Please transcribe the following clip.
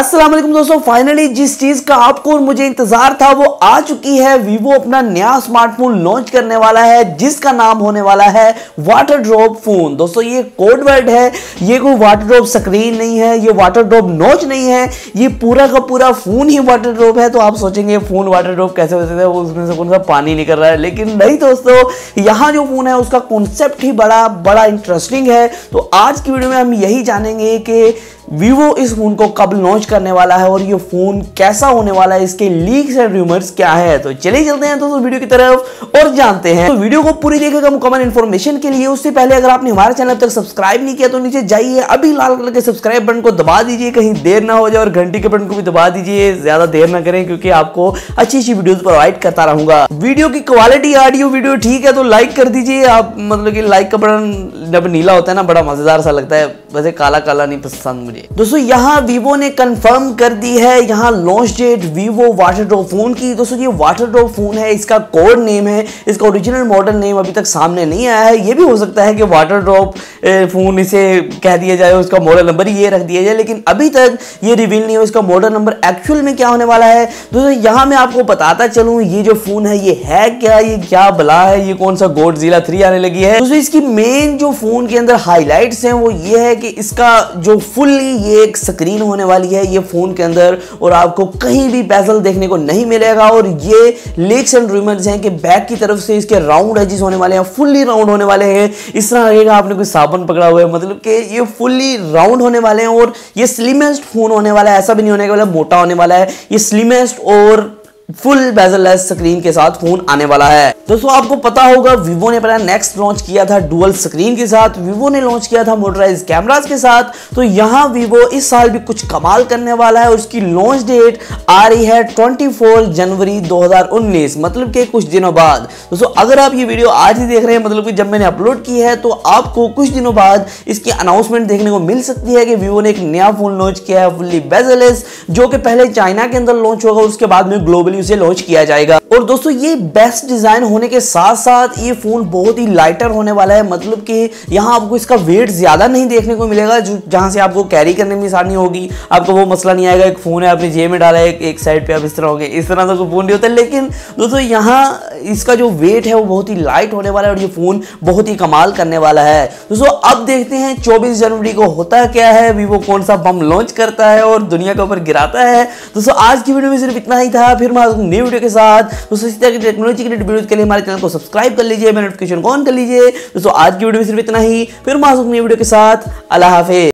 अस्सलाम वालेकुम दोस्तों, फाइनली जिस चीज का आपको और मुझे इंतजार था वो आ चुकी है। वीवो अपना नया स्मार्टफोन लॉन्च करने वाला है जिसका नाम होने वाला है वाटर ड्रॉप फोन। दोस्तों ये कोड वर्ड है, ये कोई वाटर ड्रॉप स्क्रीन नहीं है, ये वाटर ड्रॉप नॉच नहीं है, ये पूरा का पूरा फोन ही वाटर ड्रॉप है। तो आप सोचेंगे फोन वाटर ड्रॉप कैसे हो सकता है, वो उसमें से कौन सा पानी निकल रहा है, लेकिन नहीं दोस्तों, यहाँ जो फोन है उसका कॉन्सेप्ट ही बड़ा इंटरेस्टिंग है। तो आज की वीडियो में हम यही जानेंगे कि वीवो इस फोन को कब लॉन्च करने वाला है और ये फोन कैसा होने वाला है, इसके लीक्स एंड रूमर्स क्या है। तो चलिए चलते हैं दोस्तों वीडियो की तरफ और जानते हैं। तो वीडियो को पूरी देखिएगा मुकम्मल इन्फॉर्मेशन के लिए। उससे पहले अगर आपने हमारे चैनल तक सब्सक्राइब नहीं किया तो नीचे जाइए, अभी लाल कलर के सब्सक्राइब बटन को दबा दीजिए, कहीं देर ना हो जाए, और घंटी के बटन को भी दबा दीजिए, ज्यादा देर ना करें क्योंकि आपको अच्छी अच्छी वीडियो प्रोवाइड करता रहूंगा। वीडियो की क्वालिटी ऑडियो वीडियो ठीक है तो लाइक कर दीजिए आप, मतलब कि लाइक का बटन जब नीला होता है ना बड़ा मजेदार सा लगता है, वैसे काला काला नहीं पसंद मुझे। दोस्तों यहाँ वीवो ने कंफर्म कर दी है यहाँ launch date Vivo water drop phone की। दोस्तों ये वाटर ड्रॉप फोन है, इसका कोड नेम है, इसका ओरिजिनल मॉडल नेम अभी तक सामने नहीं आया है। ये भी हो सकता है कि वाटर ड्रॉप फोन इसे कह दिया जाए, उसका मॉडल नंबर ही ये रख दिया जाए, लेकिन अभी तक ये रिवील नहीं हो इसका मॉडल नंबर एक्चुअल में क्या होने वाला है। दोस्तों यहाँ मैं आपको बताता चलूँ ये जो फोन है ये है क्या, ये क्या बला है, ये कौन सा गोडजिला 3 आने लगी है। दोस्तों इसकी मेन जो फोन के अंदर हाईलाइट्स हैं वो ये है कि इसका जो फुल्ली ये एक स्क्रीन होने वाली है ये फोन के अंदर, और आपको कहीं भी बेजल देखने को नहीं मिलेगा। और ये लीक्स एंड रूमर्स हैं कि बैक की तरफ से इसके राउंड एजेस होने वाले हैं, फुल्ली राउंड होने वाले हैं। इस तरह लगेगा आपने कोई साबुन पकड़ा हुआ है, मतलब कि ये फुल्ली राउंड होने वाले हैं। और ये स्लिमेस्ट फोन होने वाला है, ऐसा भी नहीं होने वाला मोटा होने वाला है, ये स्लिमेस्ट और फुल बेजललेस स्क्रीन के साथ फोन आने वाला है। दोस्तों आपको पता होगा वीवो ने अपना नेक्स्ट लॉन्च किया था डुअल स्क्रीन के साथ, वीवो ने लॉन्च किया था मोटराइज कैमरास के साथ। तो यहाँ वीवो इस साल भी कुछ कमाल करने वाला है और उसकी लॉन्च डेट आ रही है 24 जनवरी 2019, मतलब कि कुछ दिनों बाद। दोस्तों अगर आप ये वीडियो आज ही देख रहे हैं, मतलब कि जब मैंने अपलोड की है, तो आपको कुछ दिनों बाद इसकी अनाउंसमेंट देखने को मिल सकती है कि वीवो ने एक नया फोन लॉन्च किया है फुल्ली बेजललेस, जो कि पहले चाइना के अंदर लॉन्च होगा, उसके बाद में ग्लोबली उसे लॉन्च किया जाएगा। और दोस्तों ये बेस्ट डिजाइन होने के साथ साथ ये फोन बहुत ही लाइटर होने वाला है, मतलब कि यहाँ आपको इसका वेट ज्यादा नहीं देखने को मिलेगा, जो जहां से आपको कैरी करने में आसानी होगी। आपको वो मसला नहीं आएगा एक फोन है आपने जेब में डाला है, एक साइड पे आप इस तरह होंगे, इस तरह का फोन नहीं होता। लेकिन दोस्तों यहाँ इसका जो वेट है वो बहुत ही लाइट होने वाला है और ये फोन बहुत ही कमाल करने वाला है। दोस्तों अब देखते हैं 24 जनवरी को होता क्या है, वीवो कौन सा बम लॉन्च करता है और दुनिया के ऊपर गिराता है। दोस्तों आज की वीडियो में सिर्फ इतना ही था, फिर मैं नई वीडियो के साथ दोस्तों इसी तरह की टेक्नोलॉजी के वीडियोस के लिए हमारे चैनल को सब्सक्राइब कर लीजिए, नोटिफिकेशन ऑन कर लीजिए। दोस्तों आज की वीडियो में सिर्फ इतना ही, फिर मैं नई वीडियो के साथ। अल्लाह हाफिज़।